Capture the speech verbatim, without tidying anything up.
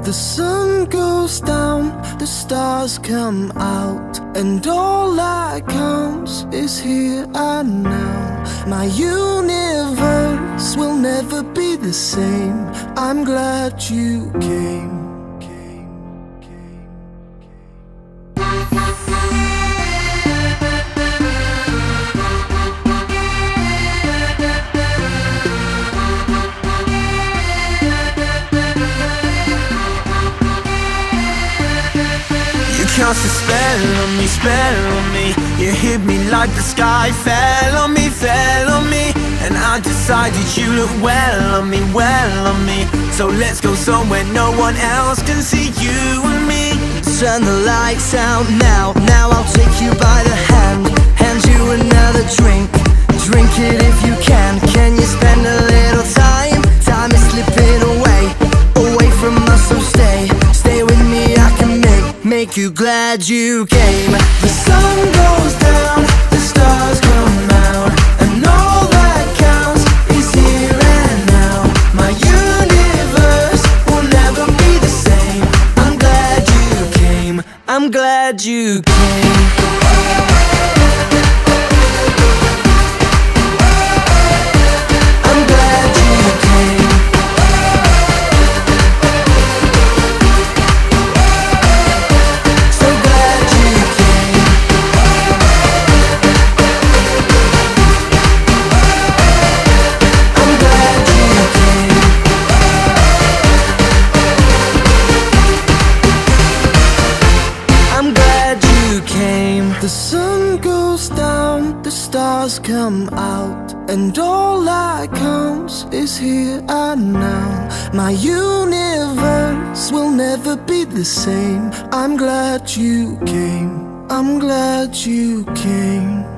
The sun goes down, the stars come out, and all that counts is here and now. My universe will never be the same. I'm glad you came. Cast a spell on me, spell on me. You hit me like the sky fell on me, fell on me. And I decided you look well on me, well on me. So let's go somewhere no one else can see you and me. Turn the lights out now, now I'll take you by the hand, hand you another drink. Drink it if you can. Can you spend a little time? Time is slipping away, away from us, so stay. Stay with me, I can make Make you glad you came. The sun goes down, the stars come out, and all that counts is here and now. My universe will never be the same. I'm glad you came. I'm glad you came. The sun goes down, the stars come out, and all that counts is here and now. My universe will never be the same. I'm glad you came. I'm glad you came.